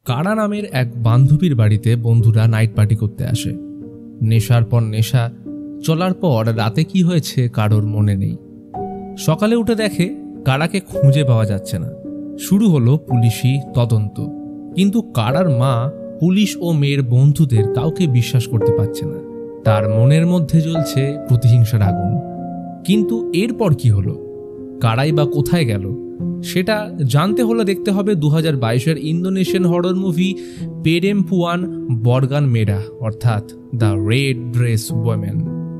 কারা নামের এক বান্ধবীর বাড়িতে বন্ধুরা নাইট পার্টি করতে আসে। নেশার পর নেশা চলার পর রাতে কি হয়েছে কারোর মনে নেই। সকালে উঠে দেখে কারাকে খুঁজে পাওয়া যাচ্ছে না। শুরু হলো পুলিশি তদন্ত, কিন্তু কারার মা পুলিশ ও মেয়ের বন্ধুদের কাউকে বিশ্বাস করতে পারছে না। তার মনের মধ্যে জ্বলছে প্রতিহিংসার আগুন। কিন্তু এরপর কি হলো, কারাই বা কোথায় গেল, সেটা জানতে হলে দেখতে হবে 2022-এর Indonesian horror movie Perempuan Bergaun Merah অর্থাৎ দ্য রেড ড্রেস ওয়েমেন।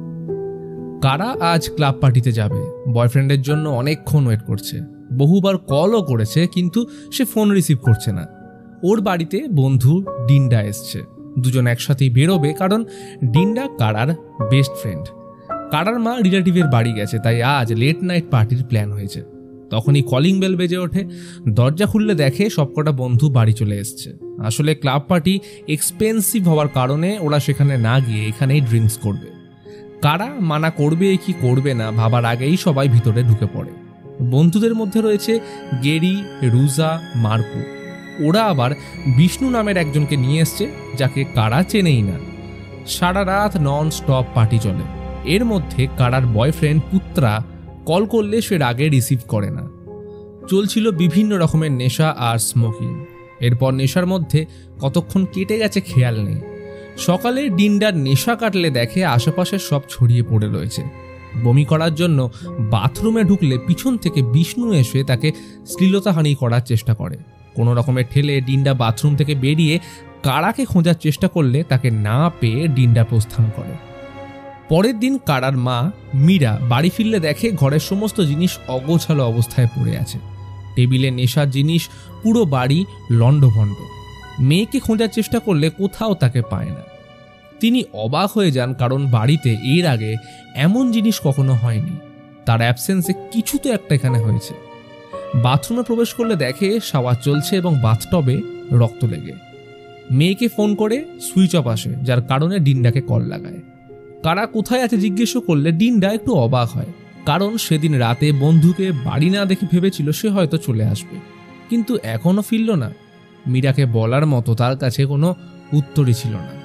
কারা আজ ক্লাব পার্টিতে যাবে। বয়ফ্রেন্ডের জন্য অনেকক্ষণ ওয়েট করছে, বহুবার কলও করেছে, কিন্তু সে ফোন রিসিভ করছে না। ওর বাড়িতে বন্ধু ডিন্ডা এসছে। দুজন একসাথেই বেরোবে, কারণ ডিন্ডা কারার বেস্ট ফ্রেন্ড। কারার মা রিলেটিভের বাড়ি গেছে, তাই আজ লেট নাইট পার্টির প্ল্যান হয়েছে। তখনই কলিং বেল বেজে ওঠে। দরজা খুললে দেখে সবকটা বন্ধু বাড়ি চলে এসছে। আসলে ক্লাব পার্টি এক্সপেন্সিভ হওয়ার কারণে ওরা সেখানে না গিয়ে এখানেই ড্রিঙ্কস করবে। কারা মানা করবে কি করবে না ভাবার আগেই সবাই ভিতরে ঢুকে পড়ে। বন্ধুদের মধ্যে রয়েছে গেরি, রুজা, মার্কো। ওরা আবার বিষ্ণু নামের একজনকে নিয়ে এসছে, যাকে কারা চেনেই না। সারা রাত নন স্টপ পার্টি চলে। এর মধ্যে কারার বয়ফ্রেন্ড পুত্রা কল করলে সে রাগে রিসিভ করে না। চলছিল বিভিন্ন রকমের নেশা আর স্মোকিং। এরপর নেশার মধ্যে কতক্ষণ কেটে গেছে খেয়াল নেই। সকালে ডিন্ডার নেশা কাটলে দেখে আশেপাশে সব ছড়িয়ে পড়ে রয়েছে। বমি করার জন্য বাথরুমে ঢুকলে পিছন থেকে বিষ্ণু এসে তাকে শ্লীলতাহানি করার চেষ্টা করে। কোনো রকমের ঠেলে ডিন্ডা বাথরুম থেকে বেরিয়ে কারাকে খোঁজার চেষ্টা করলে তাকে না পেয়ে ডিন্ডা প্রস্থান করে। পরের দিন কারার মা মীরা বাড়ি ফিরলে দেখে ঘরের সমস্ত জিনিস অগোছালো অবস্থায় পড়ে আছে। টেবিলে নেশার জিনিস, পুরো বাড়ি লণ্ডভণ্ড। মেয়েকে খোঁজার চেষ্টা করলে কোথাও তাকে পায় না। তিনি অবাক হয়ে যান, কারণ বাড়িতে এর আগে এমন জিনিস কখনো হয়নি। তার অ্যাবসেন্সে কিছু তো একটা এখানে হয়েছে। বাথরুমে প্রবেশ করলে দেখে শাওয়ার চলছে এবং বাথটবে রক্ত লেগে। মেয়েকে ফোন করে সুইচ অফ আসে, যার কারণে ডিন্ডাকে কল লাগায়। কারা কোথায় আছে জিজ্ঞেস করলে ডিন্ডা একটু অবাক হয়, কারণ সেদিন রাতে বন্ধুকে বাড়ি না দেখে ভেবেছিল সে হয়তো চলে আসবে, কিন্তু এখনো ফিরল না। মীরাকে বলার মতো তার কাছে কোনো উত্তরই ছিল না।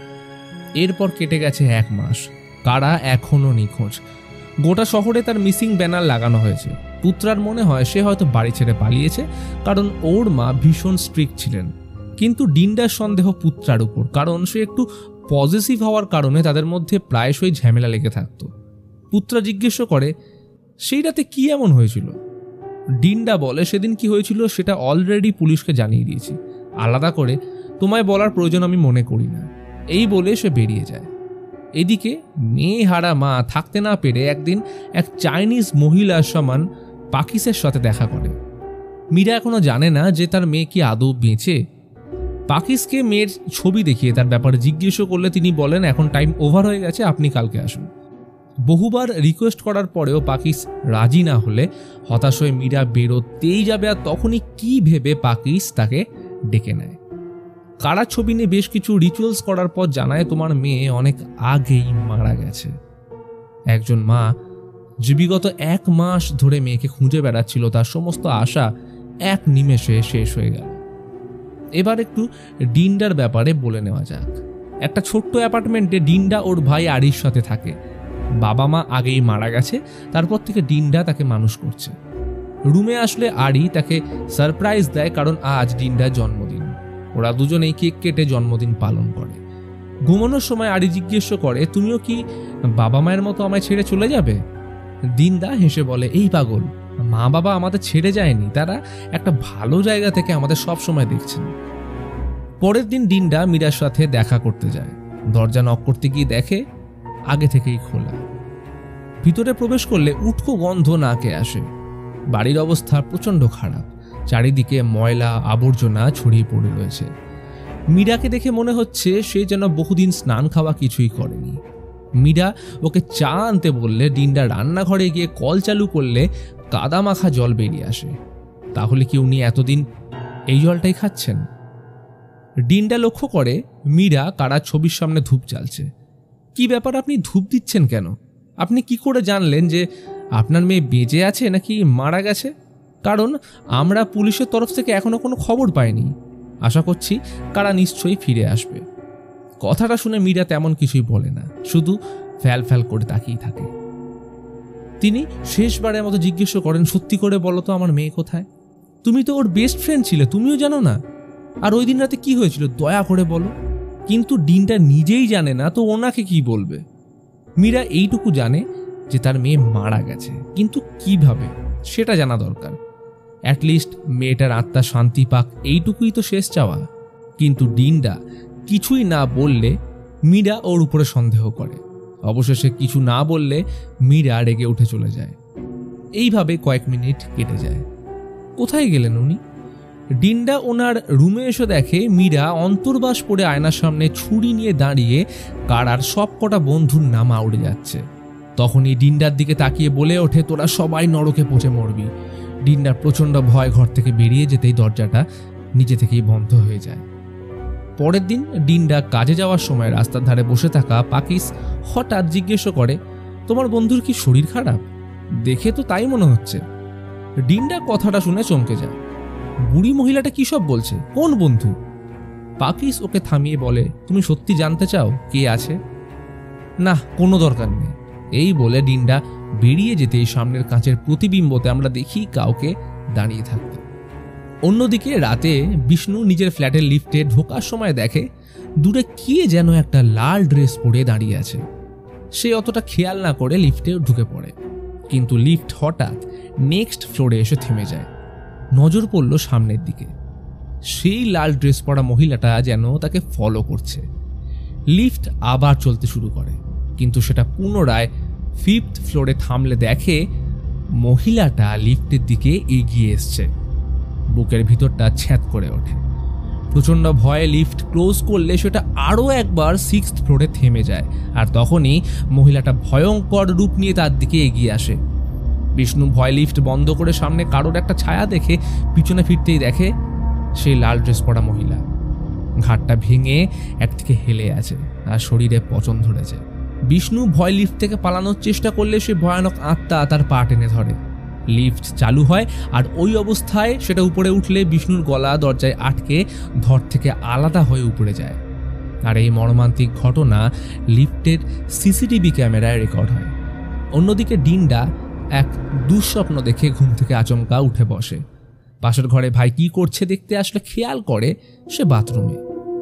এরপর কেটে গেছে 1 মাস। কারা এখনো নিখোঁজ। গোটা শহরে তার মিসিং ব্যানার লাগানো হয়েছে। পুত্রার মনে হয় সে হয়তো বাড়ি ছেড়ে পালিয়েছে, কারণ ওর মা ভীষণ স্ট্রিক্ট ছিলেন। কিন্তু ডিন্ডার সন্দেহ পুত্রার উপর, কারণ সে একটু পজিটিভ হওয়ার কারণে তাদের মধ্যে প্রায়শই ঝামেলা লেগে থাকতো। পুত্রা জিজ্ঞেস করে সেই রাতে কি এমন হয়েছিল। ডিন্ডা বলে সেদিন কি হয়েছিল সেটা অলরেডি পুলিশকে জানিয়ে দিয়েছি, আলাদা করে তোমায় বলার প্রয়োজন আমি মনে করি না। এই বলে সে বেরিয়ে যায়। এদিকে মেয়ে হারা মা থাকতে না পেরে একদিন এক চাইনিজ মহিলা সমান পাকিসের সাথে দেখা করে। মীরা এখনো জানে না যে তার মেয়ে কি আদৌ বেঁচে। পাকিসকে মেয়ের ছবি দেখিয়ে তার ব্যাপারে জিজ্ঞেস করলে তিনি বলেন এখন টাইম ওভার হয়ে গেছে, আপনি কালকে আসুন। বহুবার রিকোয়েস্ট করার পরেও পাকিস রাজি না হলে হতাশ হয়ে মীরা বেরোতেই যাবে, আর তখনই কি ভেবে পাকিস তাকে ডেকে নেয়। কারা ছবি নিয়ে বেশ কিছু রিচুয়ালস করার পর জানায় তোমার মেয়ে অনেক আগেই মারা গেছে। একজন মা যে বিগত 1 মাস ধরে মেয়েকে খুঁজে বেড়াচ্ছিল, তার সমস্ত আশা এক নিমেষে শেষ হয়ে গেল। এবার একটু ডিন্ডার ব্যাপারে বলে নেওয়া যাক। একটা ছোট্ট অ্যাপার্টমেন্টে ডিন্ডা ওর ভাই আরির সাথে থাকে। বাবা মা আগেই মারা গেছে, তারপর থেকে ডিন্ডা তাকে মানুষ করছে। রুমে আসলে আরি তাকে সারপ্রাইজ দেয়, কারণ আজ ডিন্ডার জন্মদিন। ওরা দুজনেই কেক কেটে জন্মদিন পালন করে। ঘুমানোর সময় আরি জিজ্ঞেস করে তুমিও কি বাবা মায়ের মতো আমায় ছেড়ে চলে যাবে। ডিন্ডা হেসে বলে এই পাগল, মা বাবা আমাদের ছেড়ে যায়নি, তারা একটা ভালো জায়গা থেকে আমাদের সব সময় দেখছেন। পরের দিন ডিন্ডা মীরার সাথে দেখা করতে যায়। দরজা নক করতে গিয়ে দেখে আগে থেকেই খোলা। ভিতরে প্রবেশ করলে উটকো গন্ধ নাকে আসে। বাড়ির অবস্থা প্রচন্ড খারাপ, চারিদিকে ময়লা আবর্জনা ছড়িয়ে পড়ে রয়েছে। মীরাকে দেখে মনে হচ্ছে সে যেন বহুদিন স্নান খাওয়া কিছুই করেনি। মীরা ওকে চা আনতে বললে ডিন্ডা রান্নাঘরে গিয়ে কল চালু করলে কাদা মাখা জল বেরিয়ে আসে। তাহলে কি উনি এতদিন এই জলটাই খাচ্ছেন? ডিন্ডা লক্ষ্য করে মীরা কারা ছবির সামনে ধূপ জ্বালছে। কি ব্যাপার, আপনি ধূপ দিচ্ছেন কেন? আপনি কি করে জানলেন যে আপনার মেয়ে বেঁচে আছে নাকি মারা গেছে? কারণ আমরা পুলিশের তরফ থেকে এখনো কোনো খবর পাইনি। আশা করছি কারা নিশ্চয়ই ফিরে আসবে। কথাটা শুনে মীরা তেমন কিছুই বলে না, শুধু ফ্যাল ফ্যাল করে তাকিয়ে থাকে। তিনি শেষবারের মতো জিজ্ঞেস করেন, সত্যি করে বলো তো আমার মেয়ে কোথায়? তুমি তো ওর বেস্ট ফ্রেন্ড ছিলে, তুমিও জানো না? আর ওই দিন রাতে কি হয়েছিল দয়া করে বলো। কিন্তু ডিনটা নিজেই জানে না, তো ওনাকে কি বলবে? মীরা এইটুকু জানে যে তার মেয়ে মারা গেছে, কিন্তু কিভাবে সেটা জানা দরকার। অ্যাটলিস্ট মেয়েটার আত্মা শান্তি পাক, এইটুকুই তো শেষ চাওয়া। কিন্তু ডিনটা কিছুই না বললে মীরা ওর উপরে সন্দেহ করে। অবশেষে কিছু না বললে মীরা রেগে উঠে চলে যায়। এইভাবে কয়েক মিনিট কেটে যায়। কোথায় গেলেন উনি? ডিনডা ওনার রুমে এসে দেখে মীরা অন্তর্বাস পরে আয়নার সামনে ছুরি নিয়ে দাঁড়িয়ে কারার সব কটা বন্ধুর নাম আউড়ে যাচ্ছে। তখনই ডিনডার দিকে তাকিয়ে বলে ওঠে, তোরা সবাই নরকে পচে মরবি। ডিনডার প্রচণ্ড ভয় ঘর থেকে বেরিয়ে যেতেই দরজাটা নিজে থেকেই বন্ধ হয়ে যায়। পরের দিন ডিনডা কাজে যাওয়ার সময় রাস্তার ধারে বসে থাকা পাকিস হঠাৎ জিজ্ঞেস করে, তোমার বন্ধুর কি শরীর খারাপ? দেখে তো তাই মনে হচ্ছে। ডিনডা কথাটা শুনে চমকে যায়। বুড়ি মহিলাটা কি সব বলছে? কোন বন্ধু? পাকিস ওকে থামিয়ে বলে, তুমি সত্যি জানতে চাও কে আছে? না, কোনো দরকার নেই। এই বলে ডিনডা বেরিয়ে যেতেই সামনের কাঁচের প্রতিবিম্বতে আমরা দেখি কাউকে দাঁড়িয়ে থাকতে। অন্যদিকে রাতে বিষ্ণু নিজের ফ্ল্যাটের লিফটে ঢোকার সময় দেখে দূরে কে যেন একটা লাল ড্রেস পরে দাঁড়িয়ে আছে। সে অতটা খেয়াল না করে লিফটে ঢুকে পড়ে, কিন্তু লিফট হঠাৎ নেক্সট ফ্লোরে এসে থেমে যায়। নজর পড়ল সামনের দিকে। সেই লাল ড্রেস পরা মহিলাটা যেন তাকে ফলো করছে। লিফট আবার চলতে শুরু করে, কিন্তু সেটা পুনরায় 5th ফ্লোরে থামলে দেখে মহিলাটা লিফটের দিকে এগিয়ে এসছে। বুকের ভিতরটা ছ্যাঁত করে ওঠে। প্রচণ্ড ভয়ে লিফট ক্লোজ করলে সেটা আরও একবার 6th ফ্লোরে থেমে যায়। আর তখনই মহিলাটা ভয়ঙ্কর রূপ নিয়ে তার দিকে এগিয়ে আসে। বিষ্ণু ভয় লিফট বন্ধ করে সামনে কারোর একটা ছায়া দেখে পিছনে ফিরতেই দেখে সেই লাল ড্রেস পরা মহিলা। ঘাটটা ভেঙে একদিকে হেলে আছে আর শরীরে পচন ধরেছে। বিষ্ণু ভয় লিফট থেকে পালানোর চেষ্টা করলে সে ভয়ানক আত্মা তার পা টেনে ধরে। লিফট চালু হয় আর ওই অবস্থায় সেটা উপরে উঠলে বিষ্ণুর গলা দরজায় আটকে ধর থেকে আলাদা হয়ে উপরে যায়। আর এই মর্মান্তিক ঘটনা লিফটের সিসিটিভি ক্যামেরায় রেকর্ড হয়। অন্যদিকে ডিনডা এক দুঃস্বপ্ন দেখে ঘুম থেকে আচমকা উঠে বসে। পাশের ঘরে ভাই কি করছে দেখতে আসলে খেয়াল করে সে বাথরুমে।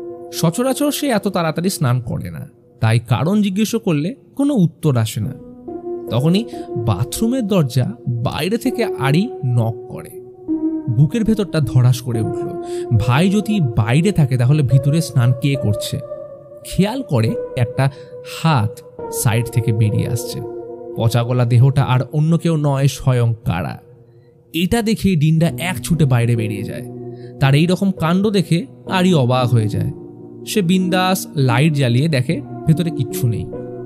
সচরাচর সে এত তাড়াতাড়ি স্নান করে না, তাই কারণ জিজ্ঞেস করলে কোনো উত্তর আসে না। তখনই বাথরুমের দরজা বাইরে থেকে আড়ি নক করে। বুকের ভেতরটা ধড়াস করে উঠল। ভাই যদি বাইরে থাকে তাহলে ভিতরে স্নান কে করছে? খেয়াল করে একটা হাত সাইড থেকে বেরিয়ে আসছে। পচাগলা দেহটা আর অন্য কেউ নয়, স্বয়ং কারা। এটা দেখে ডিনডা এক ছুটে বাইরে বেরিয়ে যায়। তার এই রকম কাণ্ড দেখে আরই অবাক হয়ে যায়। সে বিন্দাস লাইট জ্বালিয়ে দেখে ভেতরে কিচ্ছু নেই।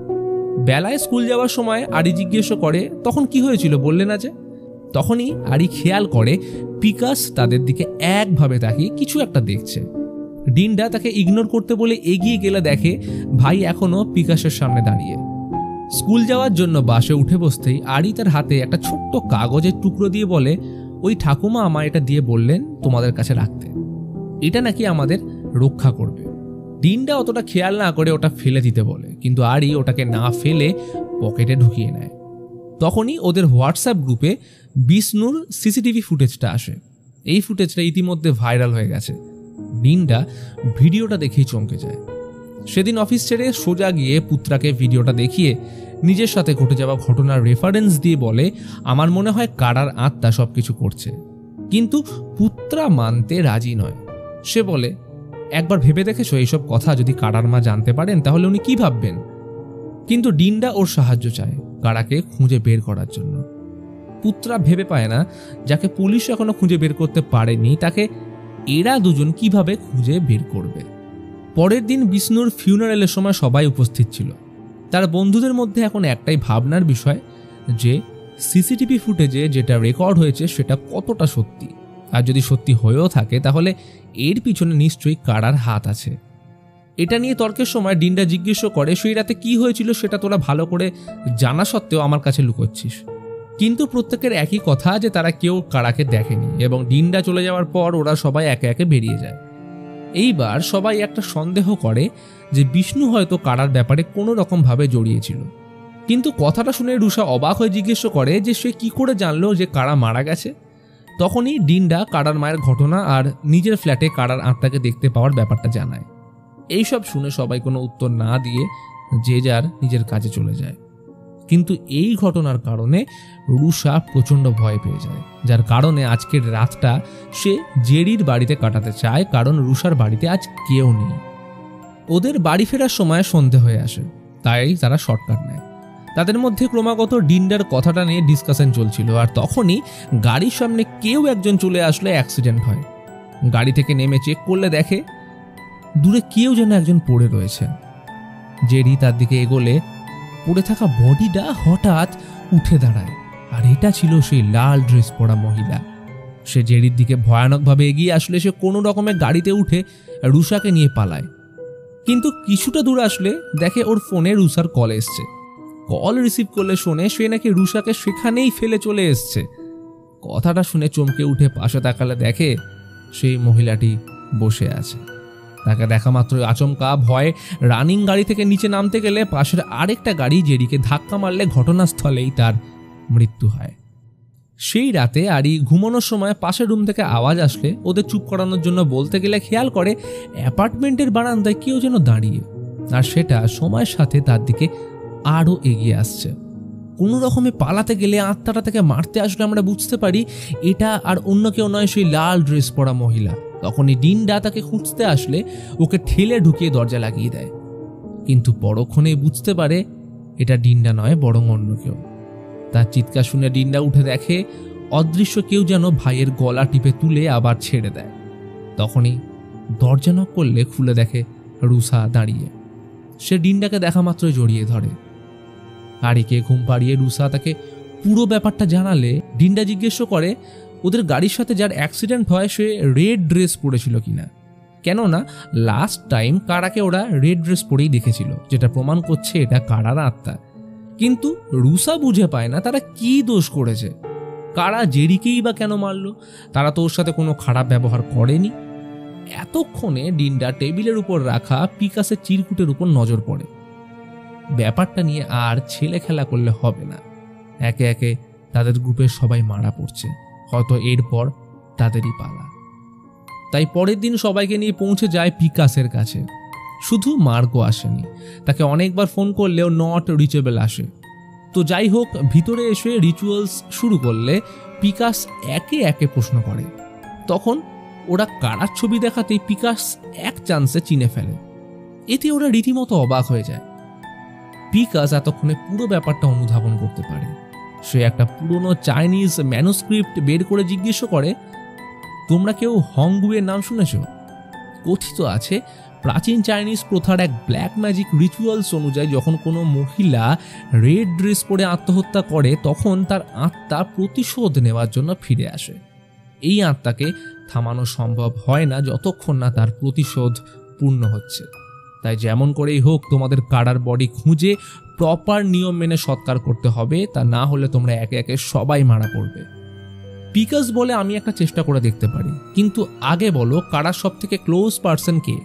বেলায় স্কুল যাওয়ার সময় আরি জিজ্ঞেস করে, তখন কি হয়েছিল বললে না যে? তখনই আরি খেয়াল করে পিকাস তাদের দিকে একভাবে তাকিয়ে কিছু একটা দেখছে। ডিনডা তাকে ইগনোর করতে বলে এগিয়ে গেলে দেখে ভাই এখনো পিকাসের সামনে দাঁড়িয়ে। স্কুল যাওয়ার জন্য বাসে উঠে বসতেই আরি তার হাতে একটা ছোট্ট কাগজের টুকরো দিয়ে বলে, ওই ঠাকুমা আমায় এটা দিয়ে বললেন তোমাদের কাছে রাখতে, এটা নাকি আমাদের রক্ষা করবে। ডিনডা অতটা খেয়াল না করে ওটা ফেলে দিতে বলে, কিন্তু আরি ওটাকে না ফেলে পকেটে ঢুকিয়ে নেয়। তখনই ওদের হোয়াটসঅ্যাপ গ্রুপে বিষ্ণুর সিসিটিভি ফুটেজটা আসে। এই ফুটেজটা ইতিমধ্যে ভাইরাল হয়ে গেছে। ডিনডা ভিডিওটা দেখেই চমকে যায়। সেদিন অফিস ছেড়ে সোজা গিয়ে পুত্রাকে ভিডিওটা দেখিয়ে নিজের সাথে ঘটে যাওয়া ঘটনার রেফারেন্স দিয়ে বলে, আমার মনে হয় কারার আত্মা সবকিছু করছে। কিন্তু পুত্রা মানতে রাজি নয়। সে বলে, একবার ভেবে দেখেছো এইসব কথা যদি কারার মা জানতে পারেন তাহলে উনি কি ভাববেন? কিন্তু ডিনডা ওর সাহায্য চায় কারাকে খুঁজে বের করার জন্য। পুত্রা ভেবে পায় না যাকে পুলিশ এখনো খুঁজে বের করতে পারেনি তাকে এরা দুজন কিভাবে খুঁজে বের করবে। পরের দিন বিষ্ণুর ফিউনারেলের সময় সবাই উপস্থিত ছিল। তার বন্ধুদের মধ্যে এখন একটাই ভাবনার বিষয় যে সিসিটিভি ফুটেজে যেটা রেকর্ড হয়েছে সেটা কতটা সত্যি, আর যদি সত্যি হয়েও থাকে তাহলে এর পিছনে নিশ্চয়ই কারার হাত আছে। এটা নিয়ে তর্কের সময় ডিনডা জিজ্ঞেস করে, সেই রাতে কি হয়েছিল সেটা তোরা ভালো করে জানা সত্ত্বেও আমার কাছে লুকোচ্ছিস। কিন্তু প্রত্যেকের একই কথা যে তারা কেউ কারাকে দেখেনি এবং ডিনডা চলে যাওয়ার পর ওরা সবাই একে একে বেরিয়ে যায়। এইবার সবাই একটা সন্দেহ করে যে বিষ্ণু হয়তো কারার ব্যাপারে কোনো রকমভাবে জড়িয়েছিল। কিন্তু কথাটা শুনে রুষা অবাক হয়ে জিজ্ঞেস করে যে সে কি করে জানলো যে কারা মারা গেছে। তখনই ডিন্ডা কারার মায়ের ঘটনা আর নিজের ফ্ল্যাটে কারার আত্মাকে দেখতে পাওয়ার ব্যাপারটা জানায়। এইসব শুনে সবাই কোনো উত্তর না দিয়ে যে যার নিজের কাজে চলে যায়। কিন্তু এই ঘটনার কারণে রুষা প্রচণ্ড ভয় পেয়ে যায়, যার কারণে আজকের রাতটা সে জেরির বাড়িতে কাটাতে চায়, কারণ রুষার বাড়িতে আজ কেউ নেই। ওদের বাড়ি ফেরার সময় সন্ধে হয়ে আসে, তাই তারা শর্টকাট নেয়। তাদের মধ্যে ক্রমাগত ডিন্ডার কথাটা নিয়ে ডিসকাশন চলছিল, আর তখনই গাড়ির সামনে কেউ একজন চলে আসলে অ্যাক্সিডেন্ট হয়। গাড়ি থেকে নেমে চেক করলে দেখে দূরে কেউ যেন একজন পড়ে রয়েছে। জেরি তার দিকে এগোলে পড়ে থাকা বডিটা হঠাৎ উঠে দাঁড়ায়, আর এটা ছিল সেই লাল ড্রেস পরা মহিলা। সে জেরির দিকে ভয়ানকভাবে এগিয়ে আসলে সে কোনো রকমের গাড়িতে উঠে রুষাকে নিয়ে পালায়। কিন্তু কিছুটা দূর আসলে দেখে ওর ফোনে রুষার কল এসছে। কল রিসিভ করলে শোনে সে নাকি রুষাকে সেখানেই ফেলে চলে এসছে। কথাটা শুনে চমকে উঠে পাশে তাকালে দেখে সেই মহিলাটি বসে আছে। তাকে দেখা মাত্র আচমকা ভয় রানিং গাড়ি থেকে নিচে নামতে গেলে পাশের আরেকটা গাড়ি জেরিকে ধাক্কা মারলে ঘটনাস্থলেই তার মৃত্যু হয়। সেই রাতে আরি ঘুমানোর সময় পাশের রুম থেকে আওয়াজ আসলে ওদের চুপ করানোর জন্য বলতে গেলে খেয়াল করে অ্যাপার্টমেন্টের বারান্দায় কেউ যেন দাঁড়িয়ে, আর সেটা সময়ের সাথে তার দিকে আরও এগিয়ে আসছে। কোনো রকমে পালাতে গেলে আত্মাটা থেকে মারতে আসলে আমরা বুঝতে পারি এটা আর অন্য কেউ নয়, সেই লাল ড্রেস পরা মহিলা। তখনই ডিন্ডা তাকে খুঁজতে আসলে ওকে ঠেলে ঢুকিয়ে দরজা লাগিয়ে দেয়, কিন্তু পরক্ষণেই বুঝতে পারে এটা ডিন্ডা নয় বরং অন্য কেউ। তার চিৎকার শুনে ডিন্ডা উঠে দেখে অদৃশ্য কেউ যেন ভাইয়ের গলা টিপে তুলে আবার ছেড়ে দেয়। তখনই দরজা নক করলে খুলে দেখে রুষা দাঁড়িয়ে। সে ডিন্ডাকে দেখা মাত্রই জড়িয়ে ধরে। আরিকে ঘুম পাড়িয়ে রুষা তাকে পুরো ব্যাপারটা জানালে ডিন্ডা জিজ্ঞেস করে ওদের গাড়ির সাথে যার অ্যাক্সিডেন্ট হয় সে রেড ড্রেস পরেছিল কিনা, কেননা লাস্ট টাইম কারাকে ওরা রেড ড্রেস পরেই দেখেছিল, যেটা প্রমাণ করছে এটা কারার আত্মা। কিন্তু রুষা বুঝে পায় না তারা কি দোষ করেছে। কারা জেরিকেই বা কেন মারল? তারা তো ওর সাথে কোনো খারাপ ব্যবহার করেনি। এতক্ষণে ডিন্ডা টেবিলের উপর রাখা পিকাসের চিরকুটের উপর নজর পড়ে। ব্যাপারটা নিয়ে আর ছেলে খেলা করলে হবে না। একে একে তাদের গ্রুপের সবাই মারা পড়ছে, হয়তো এরপর তাদেরই পালা। তাই পরের দিন সবাইকে নিয়ে পৌঁছে যায় পিকাসের কাছে। শুধু মার্গো আসেনি, তাকে অনেকবার ফোন করলেও নট রিচেবল আসে। তো যাই হোক, ভিতরে এসে রিচুয়ালস শুরু করলে পিকাস একে একে প্রশ্ন করে। তখন ওরা কারার ছবি দেখাতেই পিকাস এক চান্সে চিনে ফেলে। এতে ওরা রীতিমতো অবাক হয়ে যায়। পিকাস এতক্ষণে পুরো ব্যাপারটা অনুধাবন করতে পারে। সে একটা পুরনো চাইনিজ ম্যানুস্ক্রিপ্ট বের করে জিজ্ঞেস করে, তোমরা কেউ হংগুয়ের নাম শুনেছ? কথিত আছে প্রাচীন চাইনিজ প্রথার এক ব্ল্যাক ম্যাজিক রিচুয়ালস অনুযায়ী যখন কোনো মহিলা রেড ড্রেস পরে আত্মহত্যা করে তখন তার আত্মা প্রতিশোধ নেওয়ার জন্য ফিরে আসে। এই আত্মাকে থামানো সম্ভব হয় না যতক্ষণ না তার প্রতিশোধ পূর্ণ হচ্ছে। তাই যেমন করেই হোক তোমাদের কারার বডি খুঁজে প্রপার নিয়ম মেনে সৎকার করতে হবে, তা না হলে তোমরা একে একে সবাই মারা পড়বে। পিকাস বলে, আমি একটা চেষ্টা করে দেখতে পারি, কিন্তু আগে বলো কারার সব থেকে ক্লোজ পার্সন কে?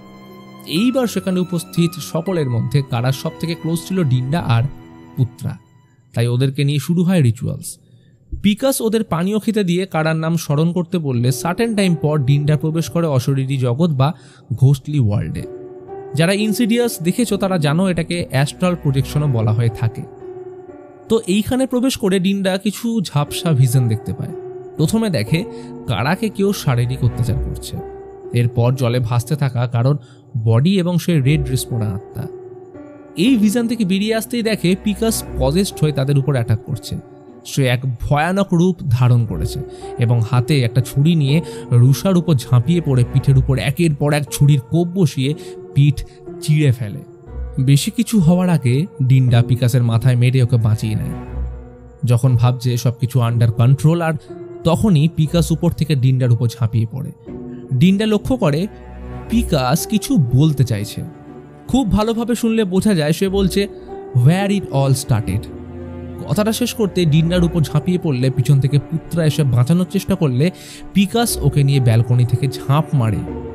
এইবার সেখানে উপস্থিত সকলের মধ্যে কারার সব থেকে ক্লোজ ছিল ডিন্ডা আর পুত্রা, তাই ওদেরকে নিয়ে শুরু হয় রিচুয়ালস। পিকাস ওদের পানীয় খেতে দিয়ে কারার নাম স্মরণ করতে বললে সার্টেন টাইম পর ডিন্ডা প্রবেশ করে অশরীরী জগৎ বা ঘোস্টলি ওয়ার্ল্ডে। যারা ইনসিডিয়াস দেখেছো তারা জানো এটাকে অ্যাস্ট্রাল প্রজেকশনও বলা হয়ে থাকে। তো এইখানে প্রবেশ করে ডিন্ডা কিছু ঝাপসা ভিশন দেখতে পায়। প্রথমে দেখে কারাকে কেউ শারীরিক অত্যাচার করছে, এরপর জলে ভাসতে থাকা কারণ বডি এবং সে রেড ড্রেস পরা আত্মা। এই ভিশন থেকে বেরিয়ে আসতেই দেখে পিকাস পজেসড হয়ে তাদের উপর অ্যাটাক করছে। সে এক ভয়ানক রূপ ধারণ করেছে এবং হাতে একটা ছুরি নিয়ে রুষার উপর ঝাঁপিয়ে পড়ে পিঠের উপর একের পর এক ছুরির কোপ বসিয়ে পিঠ চিড়ে ফেলে। বেশি কিছু হওয়ার আগে ডিন্ডা পিকাসের মাথায় মেরে ওকে বাঁচিয়ে নেয়। যখন ভাবছে সবকিছু আন্ডার কন্ট্রোল, আর তখনই পিকাস উপর থেকে ডিন্ডার উপর ঝাঁপিয়ে পড়ে। ডিন্ডা লক্ষ্য করে পিকাস কিছু বলতে চাইছে। খুব ভালোভাবে শুনলে বোঝা যায় সে বলছে হোয়ার ইট অল স্টার্টেড। কথাটা শেষ করতে ডিন্ডার উপর ঝাঁপিয়ে পড়লে পিছন থেকে পুত্রা এসে বাঁচানোর চেষ্টা করলে পিকাস ওকে নিয়ে ব্যালকনি থেকে ঝাঁপ মারে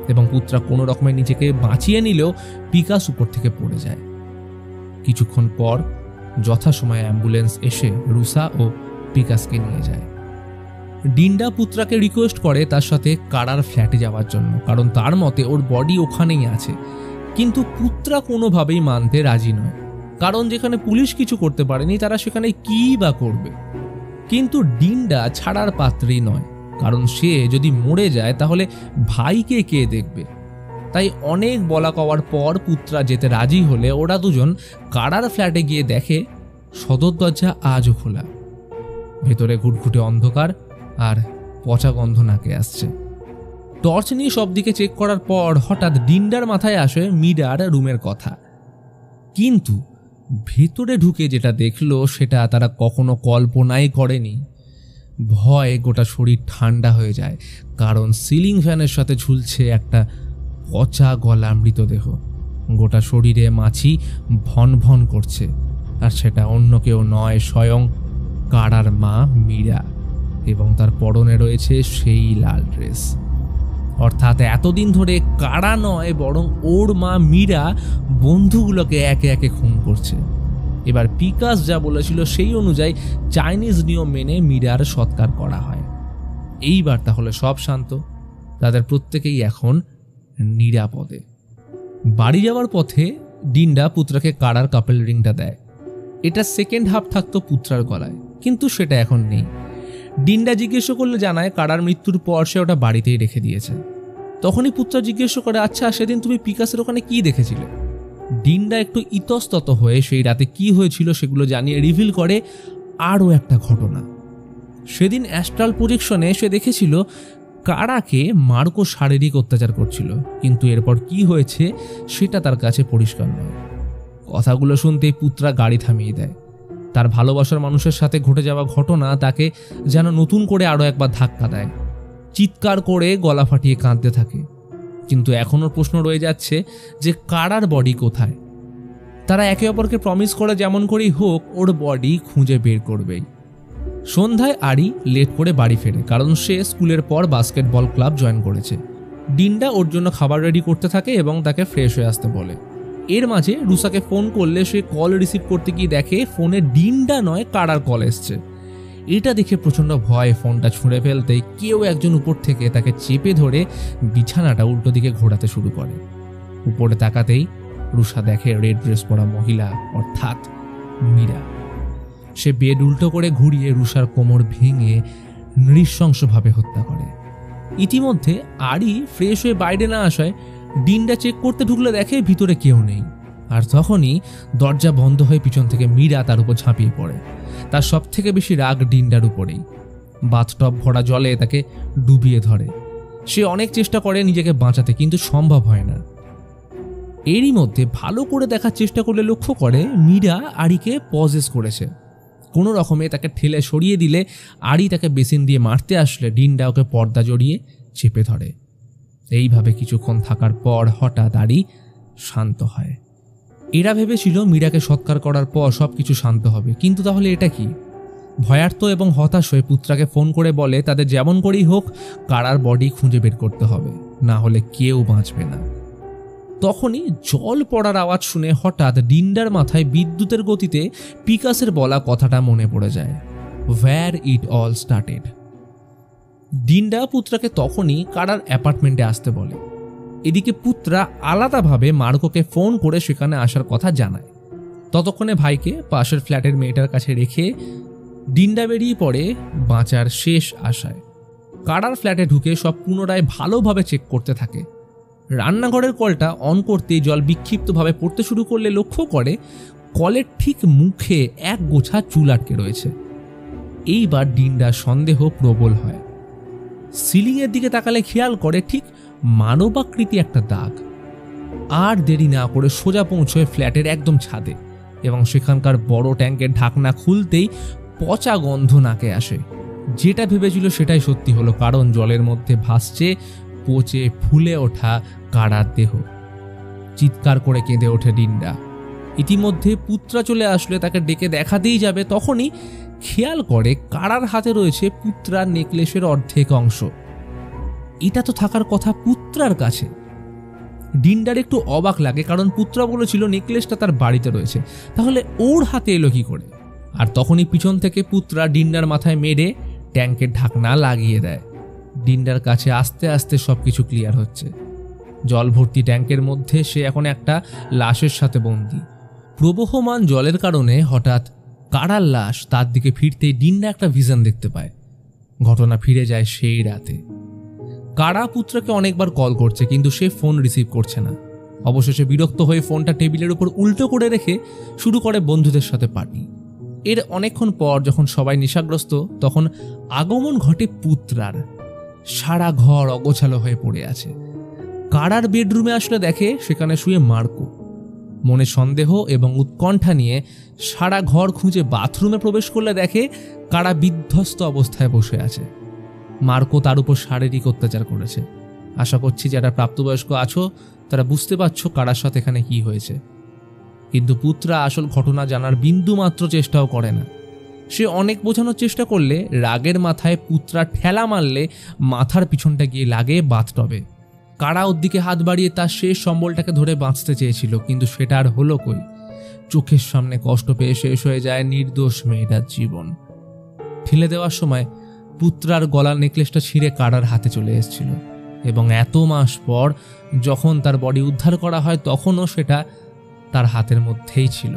এবং পুত্রা কোনো রকমে নিজেকে বাঁচিয়ে নিলেও পিকাস উপর থেকে পড়ে যায়। কিছুক্ষণ পর যথাসময়ে অ্যাম্বুলেন্স এসে রুসা ও পিকাসকে নিয়ে যায়। ডিন্ডা পুত্রাকে রিকোয়েস্ট করে তার সাথে কারার ফ্ল্যাটে যাওয়ার জন্য, কারণ তার মতে ওর বডি ওখানেই আছে। কিন্তু পুত্রা কোনোভাবেই মানতে রাজি নয়, কারণ যেখানে পুলিশ কিছু করতে পারেনি তারা সেখানে কি বা করবে। কিন্তু ডিন্ডা ছাড়ার পাত্রই নয়, কারণ সে যদি মরে যায় তাহলে ভাইকে কে দেখবে। তাই অনেক বলা কওয়ার পর পুত্রা যেতে রাজি হলে ওরা দুজন কারার ফ্ল্যাটে গিয়ে দেখে সদর দরজা আজও খোলা। ভেতরে ঘুটঘুটে অন্ধকার আর পচা গন্ধ নাকে আসছে। টর্চ নিয়ে সব দিকে চেক করার পর হঠাৎ ডিন্ডার মাথায় আসে মীরার রুমের কথা। কিন্তু ভেতরে ঢুকে যেটা দেখলো সেটা তারা কখনো কল্পনাই করেনি। ভয় গোটা শরীর ঠান্ডা হয়ে যায়, কারণ সিলিং ফ্যানের সাথে ঝুলছে একটা পচা গলা মৃতদেহ। গোটা শরীরে মাছি ভন ভন করছে, আর সেটা অন্য কেউ নয়, স্বয়ং কারার মা মীরা, এবং তার পরনে রয়েছে সেই লাল ড্রেস। অর্থাৎ এতদিন ধরে কারা নয় বরং ওর মা মীরা বন্ধুগুলোকে একে একে খুন করছে। এবার পিকাস যা বলেছিল সেই অনুযায়ী চাইনিজ নিয়ম মেনে মীরার সৎকার করা হয়। এইবার তাহলে সব শান্ত, তাদের প্রত্যেকেই এখন নিরাপদে। বাড়ি যাওয়ার পথে ডিন্ডা পুত্রাকে কারার কাপেল রিংটা দেয়। এটা সেকেন্ড হাফ থাকতো পুত্রার গলায়, কিন্তু সেটা এখন নেই। ডিন্ডা জিজ্ঞেস করলে জানায় কারার মৃত্যুর পর সে ওটা বাড়িতেই রেখে দিয়েছে। তখনই পুত্রা জিজ্ঞেস করে, আচ্ছা সেদিন তুমি পিকাসের ওখানে কি দেখেছিলে? ডিন্ডা একটু ইতস্তত হয়ে সেই রাতে কি হয়েছিল সেগুলো জানিয়ে রিভিল করে আরও একটা ঘটনা। সেদিন অ্যাস্ট্রাল প্রজেকশনে সে দেখেছিল কারাকে মার্কো শারীরিক অত্যাচার করছিল, কিন্তু এরপর কি হয়েছে সেটা তার কাছে পরিষ্কার নয়। কথাগুলো শুনতেই পুত্রা গাড়ি থামিয়ে দেয়। তার ভালোবাসার মানুষের সাথে ঘটে যাওয়া ঘটনা তাকে যেন নতুন করে আরও একবার ধাক্কা দেয়। চিৎকার করে গলা ফাটিয়ে কাঁদতে থাকে। কিন্তু এখনও প্রশ্ন রয়ে যাচ্ছে যে কারার বডি কোথায়। তারা একে অপরকে প্রমিস করে যেমন করেই হোক ওর বডি খুঁজে বের করবেই। সন্ধ্যায় আরি লেট করে বাড়ি ফেরে, কারণ সে স্কুলের পর বাস্কেটবল ক্লাব জয়েন করেছে। ডিন্ডা ওর জন্য খাবার রেডি করতে থাকে এবং তাকে ফ্রেশ হয়ে আসতে বলে। এর মাঝে রুসাকে ফোন করলে সে কল রিসিভ করতে গিয়ে দেখে ফোনে ডিন্ডা নয় কারার কল এসছে। এটা দেখে প্রচণ্ড ভয় ফোনটা ছুঁড়ে ফেলতেই কেউ একজন উপর থেকে তাকে চেপে ধরে বিছানাটা উল্টো দিকে ঘোরাতে শুরু করে। উপরে তাকাতেই রুসা দেখে রেড ড্রেস পরা মহিলা, অর্থাৎ মীরা। সে বেড উল্টো করে ঘুরিয়ে রুসার কোমর ভেঙে নৃশংসভাবে হত্যা করে। ইতিমধ্যে আরি ফ্রেশ হয়ে বাইরে না আসায় ডিন্ডা চেক করতে ঢুকলে দেখে ভিতরে কেউ নেই। আর তখনই দরজা বন্ধ হয়ে পিছন থেকে মীরা তার উপর ঝাঁপিয়ে পড়ে। তার সব থেকে বেশি রাগ ডিন্ডার উপরেই। বাথটব ভরা জলে তাকে ডুবিয়ে ধরে। সে অনেক চেষ্টা করে নিজেকে বাঁচাতে, কিন্তু সম্ভব হয় না। এরই মধ্যে ভালো করে দেখার চেষ্টা করলে লক্ষ্য করে মীরা আরিকে পজেস করেছে। কোনো রকমে তাকে ঠেলে সরিয়ে দিলে আরি তাকে বেসিন দিয়ে মারতে আসলে ডিন্ডা ওকে পর্দা জড়িয়ে চেপে ধরে। এইভাবে কিছুক্ষণ থাকার পর হঠাৎ আরি শান্ত হয়। এরা ভেবেছিল মীরাকে সৎকার করার পর সবকিছু শান্ত হবে, কিন্তু তাহলে এটা কি? ভয়ার্থ এবং হতাশ হয়ে পুত্রাকে ফোন করে বলে তাদের যেমন করেই হোক কারার বডি খুঁজে বের করতে হবে, না হলে কেউ বাঁচবে না। তখনই জল পড়ার আওয়াজ শুনে হঠাৎ ডিন্ডার মাথায় বিদ্যুতের গতিতে পিকাসের বলা কথাটা মনে পড়ে যায়, where it all started. Dinda পুত্রাকে তখনই কারার অ্যাপার্টমেন্টে আসতে বলে। এদিকে পুত্রা আলাদাভাবে মার্কোকে ফোন করে সেখানে আসার কথা জানায়। ততক্ষণে ভাইকে পাশের ফ্ল্যাটের মেয়েটার কাছে রেখে ডিন্ডা বেরিয়ে পড়ে বাঁচার শেষ আশায়। কারার ফ্ল্যাটে ঢুকে সব পুনরায় ভালোভাবে চেক করতে থাকে। রান্নাঘরের কলটা অন করতেই জল বিক্ষিপ্তভাবে পড়তে শুরু করলে লক্ষ্য করে কলের ঠিক মুখে এক গোছা চুল আটকে রয়েছে। এইবার ডিন্ডার সন্দেহ প্রবল হয়। সিলিংয়ের দিকে তাকালে খেয়াল করে ঠিক মানবাকৃতি একটা দাগ। আর দেরি না করে সোজা পৌঁছয় ফ্ল্যাটের একদম ছাদে, এবং সেখানকার বড় ট্যাঙ্কের ঢাকনা খুলতেই পচা গন্ধ নাকে আসে। যেটা ভেবেছিল সেটাই সত্যি হলো, কারণ জলের মধ্যে ভাসছে পচে ফুলে ওঠা কারার দেহ। চিৎকার করে কেঁদে ওঠে ডিন্ডা। ইতিমধ্যে পুত্রা চলে আসলে তাকে ডেকে দেখাতেই যাবে, তখনই খেয়াল করে কারার হাতে রয়েছে পুত্রার নেকলেসের অর্ধেক অংশ। এটা তো থাকার কথা পুত্রার কাছে। ডিন্ডার একটু অবাক লাগে, কারণ পুত্রা বলেছিল নেকলেসটা তার বাড়িতে রয়েছে, তাহলে ওর হাতে এলো কি করে। আর তখনই পিছন থেকে পুত্রা ডিন্ডার মাথায় মেরে ট্যাঙ্কের ঢাকনা লাগিয়ে দেয়। ডিন্ডার কাছে আস্তে আস্তে সবকিছু ক্লিয়ার হচ্ছে। জল ভর্তি ট্যাঙ্কের মধ্যে সে এখন একটা লাশের সাথে বন্দী। প্রবহমান জলের কারণে হঠাৎ কারার লাশ তার দিকে ফিরতেই ডিন্ডা একটা ভিশন দেখতে পায়। ঘটনা ফিরে যায় সেই রাতে। কারা পুত্রকে অনেকবার কল করছে, কিন্তু সে ফোন রিসিভ করছে না। অবশেষে বিরক্ত হয়ে ফোনটা টেবিলের উপর উল্টো করে রেখে শুরু করে বন্ধুদের সাথে পার্টি। এর অনেকক্ষণ পর যখন সবাই নেশাগ্রস্ত, তখন আগমন ঘটে পুত্রার। সারা ঘর অগোছালো হয়ে পড়ে আছে। কারার বেডরুমে আসলে দেখে সেখানে শুয়ে মার্কো। মনে সন্দেহ এবং উৎকণ্ঠা নিয়ে সারা ঘর খুঁজে বাথরুমে প্রবেশ করলে দেখে কারা বিধ্বস্ত অবস্থায় বসে আছে। মার্কো তার উপর শারীরিক অত্যাচার করেছে। আশা করছি যারা প্রাপ্তবয়স্ক আছো তারা বুঝতে পারছো কারার সাথে এখানে কি হয়েছে। কিন্তু পুত্রা আসল ঘটনা জানার বিন্দু মাত্র চেষ্টাও করে না। সে অনেক বোঝানোর চেষ্টা করলে রাগের মাথায় পুত্রা ঠেলা মারলে মাথার পিছনটা গিয়ে লাগে বাথটবে। কারা ওর দিকে হাত বাড়িয়ে তার শেষ সম্বলটাকে ধরে বাঁচতে চেয়েছিল, কিন্তু সেটা আর হলো কই। চোখের সামনে কষ্ট পেয়ে শেষ হয়ে যায় নির্দোষ মেয়েটার জীবন। ফেলে দেওয়ার সময় পুত্রার গলার নেকলেসটা ছিঁড়ে কারার হাতে চলে এসেছিল, এবং এত মাস পর যখন তার বডি উদ্ধার করা হয় তখনও সেটা তার হাতের মধ্যেই ছিল।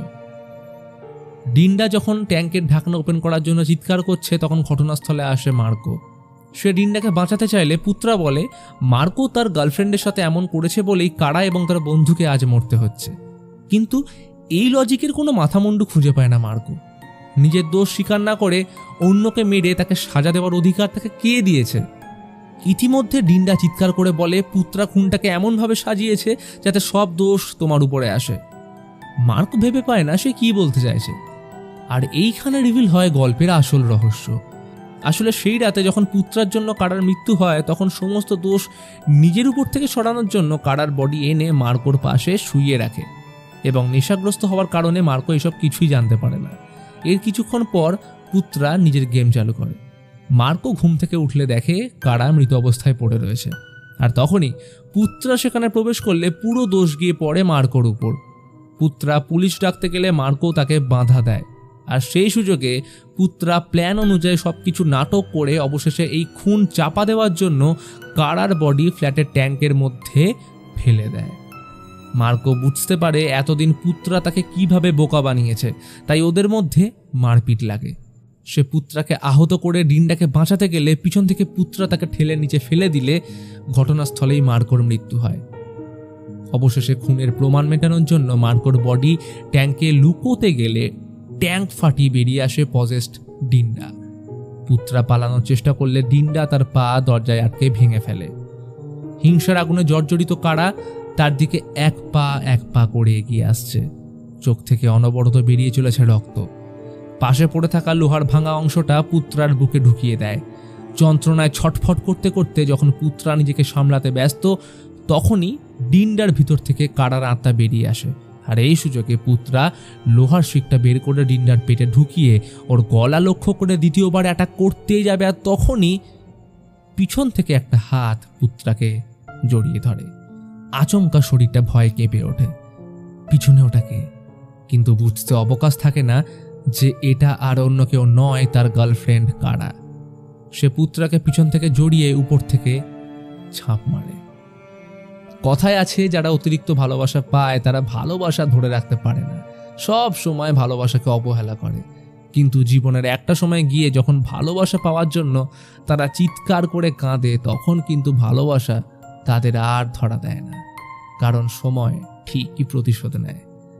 ডিন্ডা যখন ট্যাঙ্কের ঢাকনা ওপেন করার জন্য চিৎকার করছে, তখন ঘটনাস্থলে আসে মার্কো। সে ডিন্ডাকে বাঁচাতে চাইলে পুত্রা বলে মার্কো তার গার্লফ্রেন্ডের সাথে এমন করেছে বলেই কারা এবং তার বন্ধুকে আজ মরতে হচ্ছে। কিন্তু এই লজিকের কোনো মাথামুন্ডু খুঁজে পায় না মার্কো। নিজের দোষ স্বীকার না করে অন্যকে মেরে তাকে সাজা দেওয়ার অধিকার তাকে কে দিয়েছে? ইতিমধ্যে ডিন্ডা চিৎকার করে বলে পুত্রা খুনটাকে এমনভাবে সাজিয়েছে যাতে সব দোষ তোমার উপরে আসে। মার্কো ভেবে পায় না সে কি বলতে চাইছে। আর এইখানে রিভিল হয় গল্পের আসল রহস্য। আসলে সেই রাতে যখন পুত্রার জন্য কারার মৃত্যু হয়, তখন সমস্ত দোষ নিজের উপর থেকে সরানোর জন্য কারার বডি এনে মার্কোর পাশে শুইয়ে রাখে, এবং নেশাগ্রস্ত হওয়ার কারণে মার্কো এসব কিছুই জানতে পারে না। এর কিছুক্ষণ পর পুত্রা নিজের গেম চালু করে। মার্কো ঘুম থেকে উঠলে দেখে কারা মৃত অবস্থায় পড়ে রয়েছে, আর তখনই পুত্রা সেখানে প্রবেশ করলে পুরো দোষ গিয়ে পড়ে মার্কোর উপর। পুত্রা পুলিশ ডাকতে গেলে মার্কো তাকে বাধা দেয়, আর সেই সুযোগে পুত্রা প্ল্যান অনুযায়ী সবকিছু নাটক করে অবশেষে এই খুন চাপা দেওয়ার জন্য কারার বডি ফ্ল্যাটের ট্যাঙ্কের মধ্যে ফেলে দেয়। মার্কো বুঝতে পারে এতদিন পুত্রা তাকে কিভাবে বোকা বানিয়েছে, তাই ওদের মধ্যে মারপিট লাগে। সে পুত্রাকে আহত করে ডিন্ডাকে বাঁচাতে গেলে পিছন থেকে পুত্রা তাকে ঠেলে নিচে ফেলে দিলে ঘটনাস্থলেই মার্কোর মৃত্যু হয়। অবশেষে খুনের প্রমাণ মেটানোর জন্য মার্কোর বডি ট্যাঙ্কে লুকোতে গেলে ট্যাঙ্ক ফাটিয়ে বেরিয়ে আসে পজেসড ডিন্ডা। পুত্রা পালানোর চেষ্টা করলে ডিন্ডা তার পা দরজায় আটকে ভেঙে ফেলে। হিংসার আগুনে জর্জরিত কারা তার দিকে এক পা করে এগিয়ে আসছে। চোখ থেকে অনবরত বেরিয়ে চলেছে রক্ত। পাশে পড়ে থাকা লোহার ভাঙা অংশটা পুত্রার বুকে ঢুকিয়ে দেয়। যন্ত্রণায় ছটফট করতে করতে যখন পুত্রা নিজেকে সামলাতে ব্যস্ত, তখনই ডিন্ডার ভিতর থেকে কারার আত্মা বেরিয়ে আসে। আর এই সুযোগে পুত্রা লোহার শিকটা বের করে ডিন্ডার পেটে ঢুকিয়ে ওর গলা লক্ষ্য করে দ্বিতীয়বার অ্যাটাক করতেই যাবে, আর তখনই পিছন থেকে একটা হাত পুত্রাকে জড়িয়ে ধরে। আচমকা শরীরটা ভয়ে কেঁপে ওঠে। পিছনে ওটাকে, কিন্তু বুঝতে অবকাশ থাকে না যে এটা আর অন্য কেউ নয়, তার গার্লফ্রেন্ড কারা। সে পুত্রাকে পিছন থেকে জড়িয়ে উপর থেকে ছাপ মারে। কথায় আছে যারা অতিরিক্ত ভালোবাসা পায় তারা ভালোবাসা ধরে রাখতে পারে না, সব সময় ভালোবাসাকে অবহেলা করে। কিন্তু জীবনের একটা সময় গিয়ে যখন ভালোবাসা পাওয়ার জন্য তারা চিৎকার করে কাঁদে, তখন কিন্তু ভালোবাসা তাদের আর ধরা দেয় না, কারণ সময় ঠিকই প্রতিশোধ নেয়।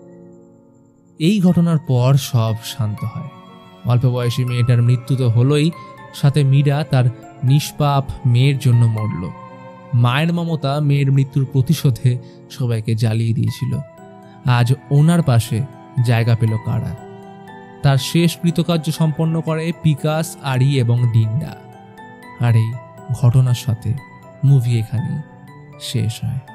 এই ঘটনার পর সব শান্ত হয়। অল্প বয়সী মেয়েটার মৃত্যু তো হলোই, সাথে মীরা তার নিষ্পাপ মেয়ের জন্য মরল। মায়ের মমতা মেয়ের মৃত্যুর প্রতিশোধে সবাইকে জ্বালিয়ে দিয়েছিল। আজ ওনার পাশে জায়গা পেল কারা। তার শেষ কৃতকার্য সম্পন্ন করে পিকাস, আরি এবং ডিন্ডা। আর এই ঘটনার সাথে মুভি এখানেই শেষ হয়।